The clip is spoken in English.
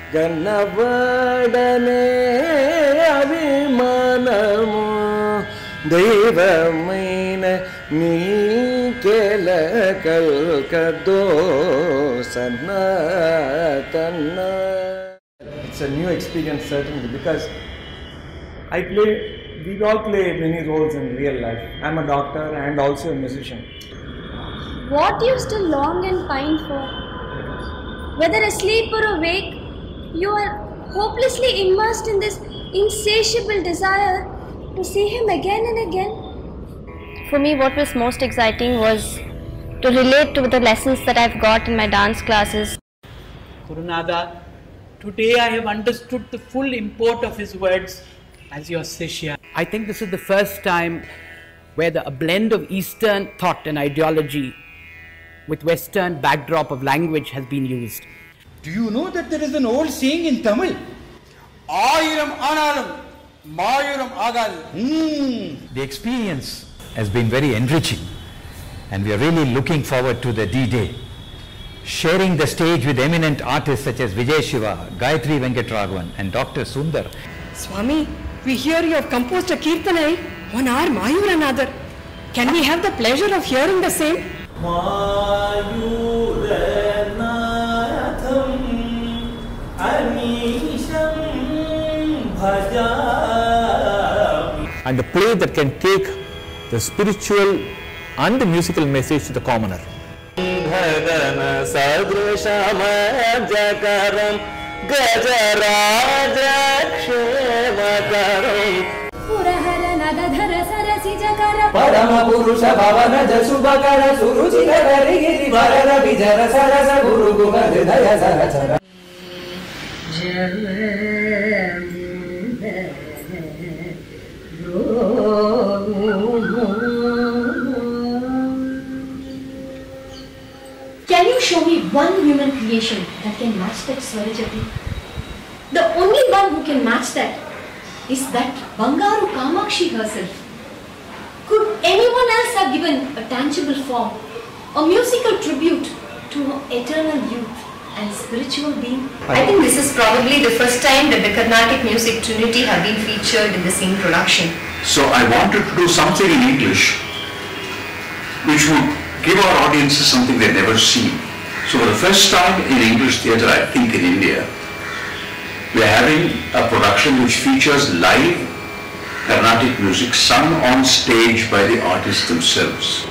Ganavadane Abhimanamu Devamaina Nikela Kalkado Sanatana. It's a new experience certainly because we all play many roles in real life. I'm a doctor and also a musician. What do you still long and pine for? Whether asleep or awake, you are hopelessly immersed in this insatiable desire to see him again and again. For me, what was most exciting was to relate to the lessons that I've got in my dance classes. Gurunada, today I have understood the full import of his words as your Shishya. I think this is the first time where a blend of Eastern thought and ideology with Western backdrop of language has been used. Do you know that there is an old saying in Tamil? Ayiram Analam, Mayuram Agal. The experience has been very enriching and we are really looking forward to the D-Day. Sharing the stage with eminent artists such as Vijay Siva, Gayathri Venkataraghavan and Dr. Sunder. Swami, we hear you have composed a Kirtanai, one hour Mayur another. Can we have the pleasure of hearing the same? And a play that can take the spiritual and the musical message to the commoner. Parama Purusha Bhavana Jasubakara Suruchika Rigiri Varara Vijara Sarasa Guru Gumadaya Sarachara. Can you show me one human creation that can match that Swarajati? The only one who can match that is that Bangaru Kamakshi herself. Could anyone else have given a tangible form, a musical tribute to her eternal youth and spiritual being? I think this is probably the first time that the Carnatic Music Trinity have been featured in the same production. So I wanted to do something in English which would give our audiences something they've never seen. So for the first time in English theatre, I think in India, we are having a production which features live Carnatic music sung on stage by the artists themselves.